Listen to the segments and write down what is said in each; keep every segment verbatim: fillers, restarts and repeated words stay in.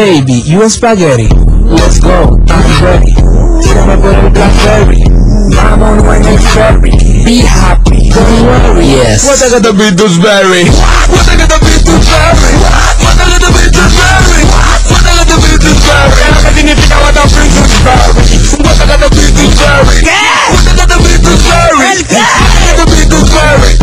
Baby, you spaghetti. Let's go, I'm ready. Tírame por el Blackberry. Vámonos en el ferry. Be happy, don't worry. Yes. Watagatapitusberry. Watagatapitusberry. Watagatapitusberry. Watagatapitusberry. ¿Qué significa Watagatapitusberry? Watagatapitusberry. ¿Qué? Watagatapitusberry. ¿El qué? Watagatapitusberry.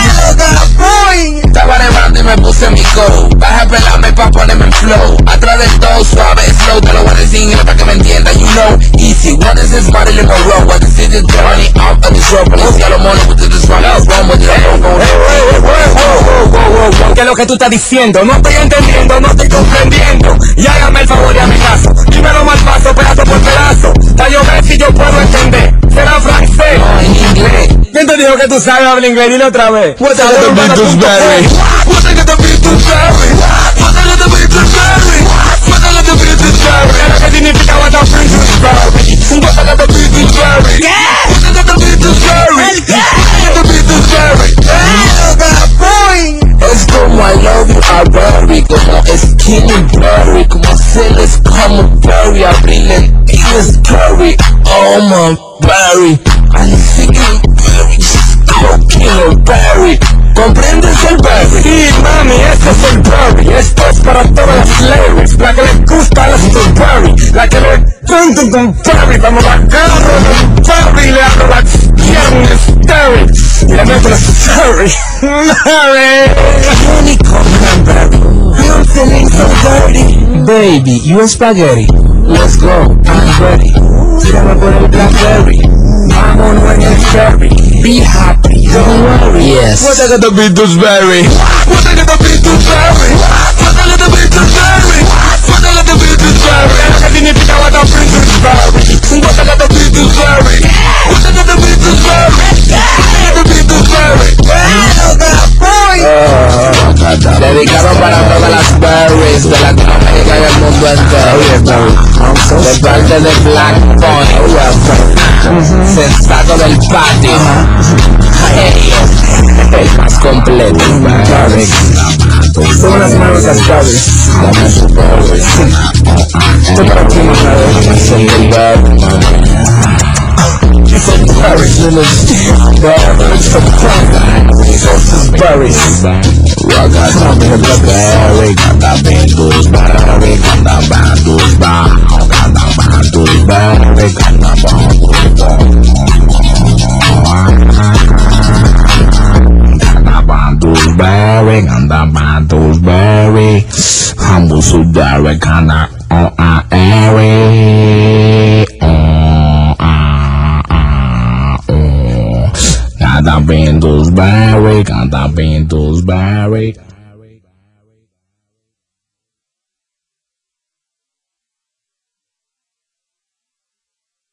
Estaba nevando y me puse mi coat. Vas a pelarme pa' ponerme en flow. Atrás del todo suave, slow. Te lo voy a decir en inglés para que me entiendas. You know, easy. What is this body in the road? What is this journey out of this road? Police yellow money with this run out. Run with it. ¿Qué es lo que tú estás diciendo? No estoy entendiendo, no estoy comprendiendo. Y hágame el favor y hazme caso. Dímelo mal paso, pedazo por pedazo. Pa' yo ver si yo puedo entender. ¿Será francés? No, en inglés. ¿Quién te dijo que tú sabes hablar inglés? Dile otra vez. Watagatapitusberry. Watagatapitusberry. Watagatapitusberry. Watagatapitusberry. ¿Qué significa Watagatapitusberry? Watagatapitusberry. ¿Qué? Watagatapitusberry. ¿El qué? Watagatapitusberry. Es como I love you a berry, como skinny berry, como hacerles como berry, abrirle es curry, oh my berry, I'm thinking berry, cocaine berry, ¿comprendes el berry? Sí, mami, ese es el berry. Esto es para todas las ladies. La que le gusta la strawberry, la que le cantan con berry. Cuando la agarro con berry, le hago la tierna berry y le meto la berry. Unicorn berry, I'm feeling so dirty. Baby, you spaghetti. Let's go, I'm ready. Tírame por el Blackberry. Vámonos en el ferry. Be happy, don't worry. Yes. Watagatapitusberry. Watagatapitusberry. Watagatapitusberry. Watagatapitusberry. ¿Qué significa Watagatapitusberry? Watagatapitusberry. Watagatapitusberry. Watagatapitusberry. Dedicado para todas las berries de Latinoamérica y el mundo entero. De parte de Black Point, sensato del patio. Hey, el más completo. Son unas manos gastadas. Dame su berry. Estoy para ti, mamá. Son del berry, Son berries, little berries. Son berries. Watagatapitusberry, Watagatapitusberry, Watagatapitusberry, Watagatapitusberry, Watagatapitusberry, humble Sudarry, Kana on a airy, on a on. Watagatapitusberry, Watagatapitusberry.